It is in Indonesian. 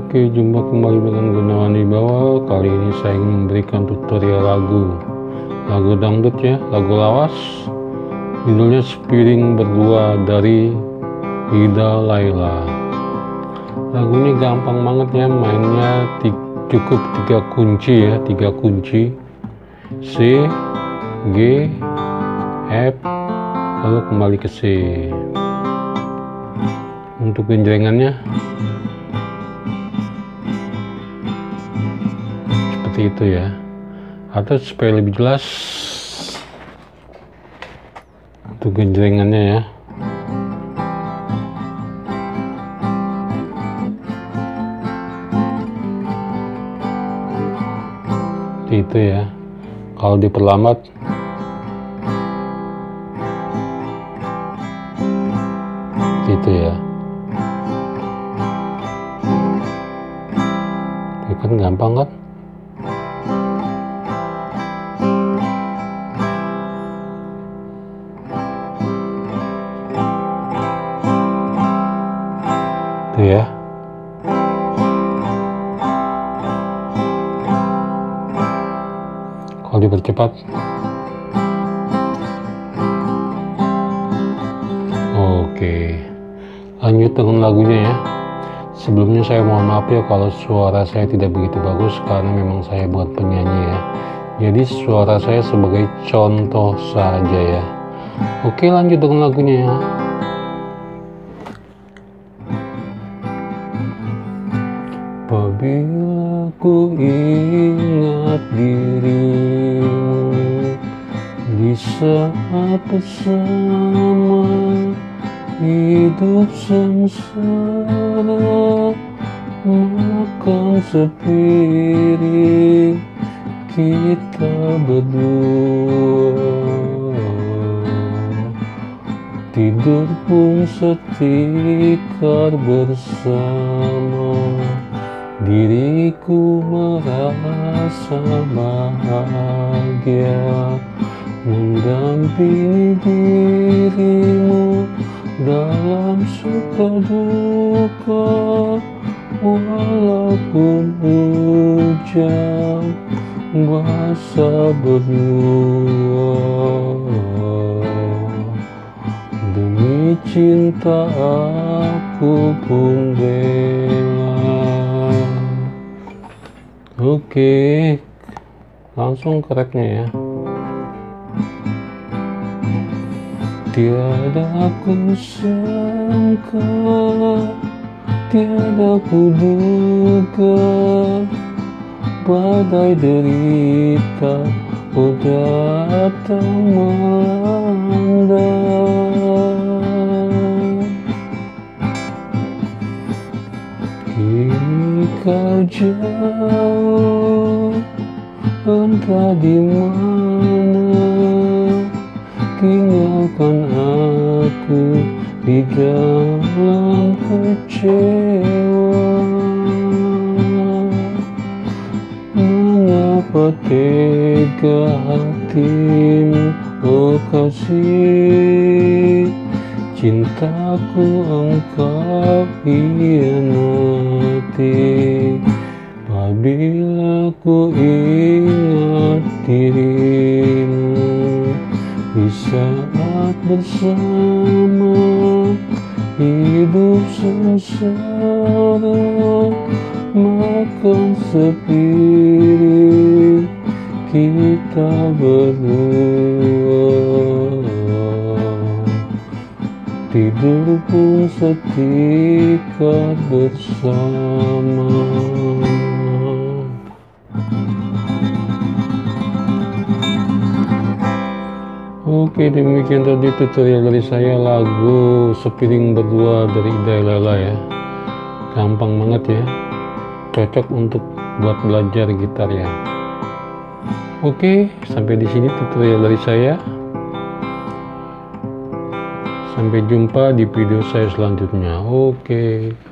Oke, jumpa kembali dengan Gunawan Wibawa. Kali ini saya ingin memberikan tutorial lagu dangdut ya, lagu lawas. Judulnya Sepiring Berdua dari Ida Laila. Lagunya gampang banget ya, mainnya cukup 3 kunci ya, 3 kunci. C, G, F, lalu kembali ke C. Untuk genjrengannya seperti itu ya, atau supaya lebih jelas untuk genjrengannya ya. Seperti itu ya. Kalau diperlambat seperti itu ya. Ini kan gampang kan? Itu ya. Kalau dipercepat, oke, lanjut dengan lagunya ya. Sebelumnya saya mohon maaf ya kalau suara saya tidak begitu bagus, karena memang saya buat penyanyi ya. Jadi suara saya sebagai contoh saja ya. Oke, lanjut dengan lagunya ya. Apabila ku ingat dirimu di saat bersama, hidup sengsara, makan sepiring kita berdua, tidur pun setikar bersama. Diriku merasa bahagia mendampingi dirimu dalam suka duka, walaupun hujan basah berdua. Demi cinta aku pun rela. Oke, langsung ke rapnya ya. Tiada ku sangka, tiada ku duga, badai derita datang melanda. Kini kau jauh, entah di mana, tinggalkan aku di dalam kecewa. Mengapa tega hatimu, oh kasih, cintaku engkau hianati. Apabila ku ingat dirimu di saat bersama, hidup sengsara, makan sepiring kita berdua, tidur pun setikar bersama. Oke, demikian tadi tutorial dari saya lagu Sepiring Berdua dari Ida Laila ya. Gampang banget ya, cocok untuk buat belajar gitar ya. Oke, sampai di sini tutorial dari saya. Sampai jumpa di video saya selanjutnya. Oke.